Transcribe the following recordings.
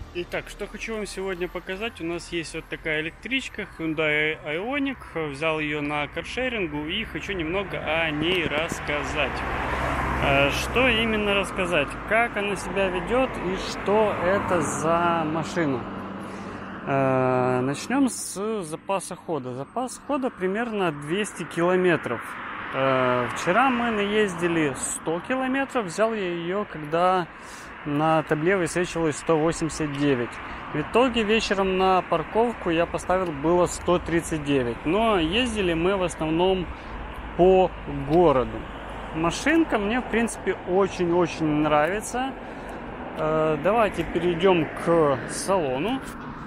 Итак, что хочу вам сегодня показать. У нас есть вот такая электричка Hyundai Ioniq. Взял ее на каршерингу и хочу немного о ней рассказать. Что именно рассказать? Как она себя ведет и что это за машина. Начнем с запаса хода. Запас хода примерно 200 километров. Вчера мы наездили 100 километров. Взял я ее, когда на табле высвечивалось 189. В итоге вечером на парковку я поставил было 139. Но ездили мы в основном по городу. Машинка мне, в принципе, очень-очень нравится. Давайте перейдем к салону.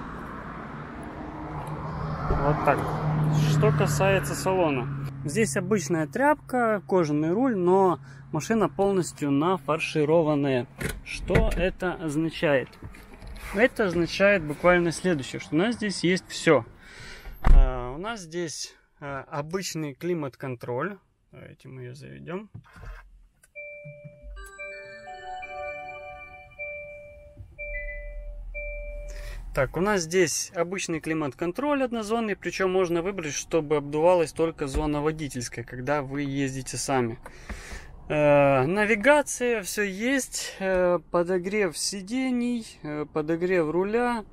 Вот так. Что касается салона. Здесь обычная тряпка, кожаный руль, но машина полностью нафаршированная. Что это означает? Это означает буквально следующее, что у нас здесь есть все. У нас здесь обычный климат-контроль. Давайте мы ее заведем. Так, у нас здесь обычный климат-контроль однозонный, причем можно выбрать, чтобы обдувалась только зона водительская, когда вы ездите сами. Навигация, все есть, подогрев сидений, подогрев руля,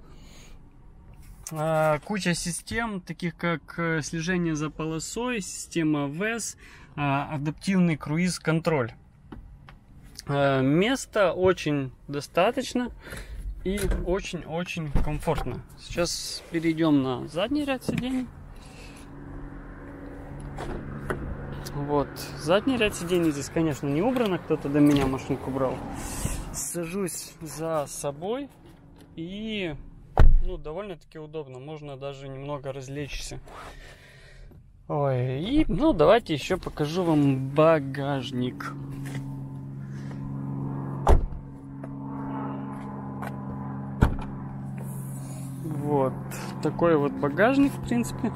куча систем, таких как слежение за полосой, система ВЭС, адаптивный круиз-контроль. Места очень достаточно. И очень-очень комфортно. Сейчас перейдем на задний ряд сидений. Вот. Задний ряд сидений здесь, конечно, не убрано. Кто-то до меня машинку брал. Сажусь за собой. И довольно-таки удобно. Можно даже немного развлечься. Ой, и давайте еще покажу вам багажник. Вот такой вот багажник, в принципе.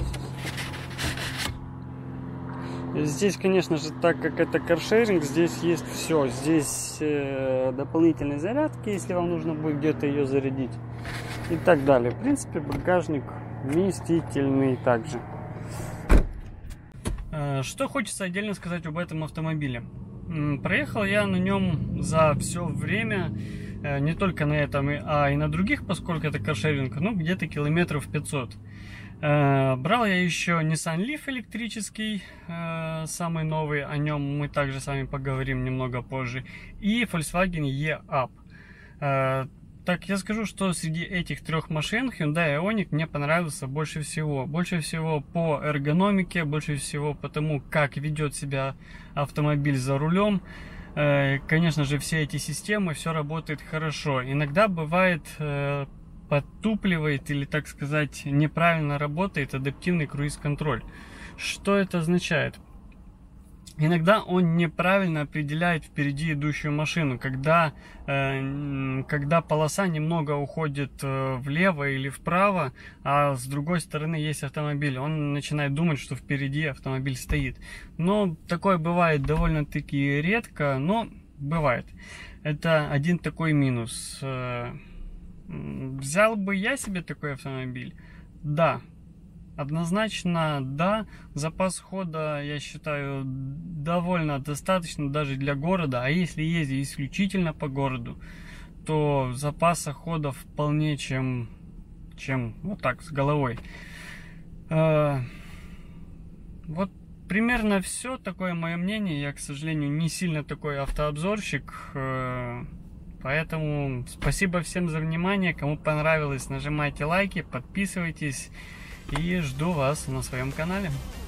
Здесь, конечно же, так как это каршеринг, здесь есть все. Здесь дополнительные зарядки, если вам нужно будет где-то ее зарядить. И так далее. В принципе, багажник вместительный также. Что хочется отдельно сказать об этом автомобиле. Проехал я на нем за все время, не только на этом, а и на других, поскольку это каршеринг, где-то километров 500. Брал я еще Nissan Leaf электрический, самый новый, о нем мы также с вами поговорим немного позже, и Volkswagen E-Up. Так, я скажу, что среди этих трех машин Hyundai Ioniq мне понравился больше всего. Больше всего по эргономике, больше всего по тому, как ведет себя автомобиль за рулем. Конечно же, все эти системы, все работает хорошо. Иногда бывает подтупливает или, так сказать, неправильно работает адаптивный круиз-контроль. Что это означает? Иногда он неправильно определяет впереди идущую машину, когда полоса немного уходит влево или вправо, а с другой стороны есть автомобиль. Он начинает думать, что впереди автомобиль стоит. Но такое бывает довольно-таки редко, но бывает. Это один такой минус. Взял бы я себе такой автомобиль? Да. Однозначно, да, запас хода, я считаю, довольно достаточно даже для города, а если ездить исключительно по городу, то запаса хода вполне чем вот так, с головой. Вот примерно все, такое мое мнение. Я, к сожалению, не сильно такой автообзорщик, поэтому спасибо всем за внимание. Кому понравилось, нажимайте лайки, подписывайтесь. И жду вас на своем канале.